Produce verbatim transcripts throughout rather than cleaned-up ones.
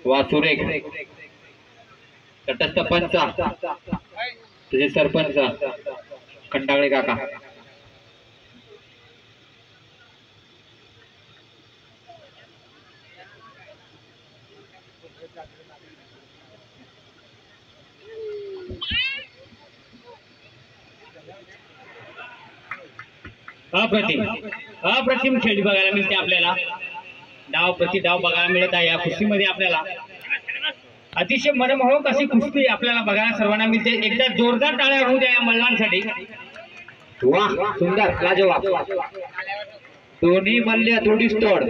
वासुरेख तटस्थ पंच तुझे सरपंच खंडागळे काका. अप्रतिम अप्रतिम खेळ बघायला मिळते आपल्याला. डाव प्रति डाव बघायला मिळत आहे या कुस्तीमध्ये आपल्याला. अतिशय मनमोहक अशी कुस्ती आपल्याला बघायला सर्वांना मिळते. एकदा जोरदार टाळ्या होऊ द्या या मल्लांसाठी. वाह सुंदर लाजवाब. दोन्ही मल्ल थोडीच तोड.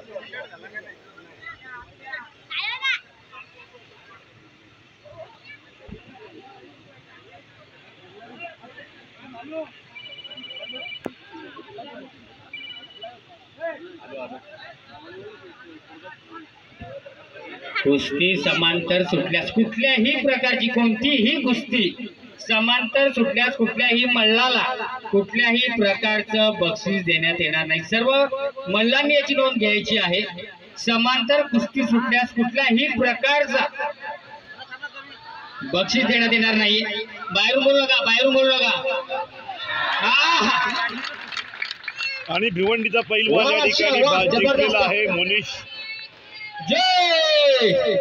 कुस्ती समांतर सुटल्यास कुठल्याही प्रकारची कोणतीही कुस्ती समांतर सुटल्यास कुठल्याही मल्लाला कुठल्याही प्रकारचं बक्षीस देण्यात येणार नाही. सर्व मल्लांनी याची नोंद घ्यायची आहे. समांतर कुस्ती सुटल्यास कुठल्याही प्रकारचा बक्षीस देण्यात येणार नाही. बाहेरून बोलू नका, बाहेरून बोलू नका. आणि भिवंडीचा पैलवान या ठिकाणी जिंकलेला आहे मोनिश. जय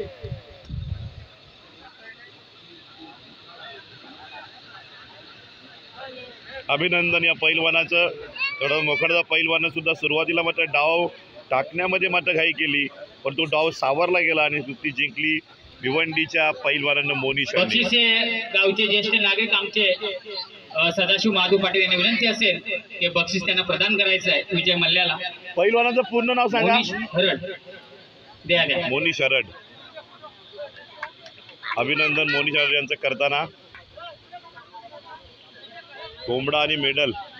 अभिनंदन या पैलवानाचं. थोडं मोखडा पैलवानं सुद्धा सुरुवातीला मात्र डाव टाकण्यामध्ये मात्र घाई केली, पण तो डाव सावरला गेला आणि कुस्ती जिंकली भिवंडीच्या पैलवानानं मोनिश. गावचे ज्येष्ठ नागरिक आमचे सदाशिव महादू पाटील यांनी विनंती असेल की बक्षीस त्यांना प्रदान करायचं आहे विजय मल्ल्याला. पैलवानाचं पूर्ण नाव सांगा. द्या द्या. मोनिश हरड. अभिनंदन मोनिश हरड यांचं करताना कोंबडा आणि मेडल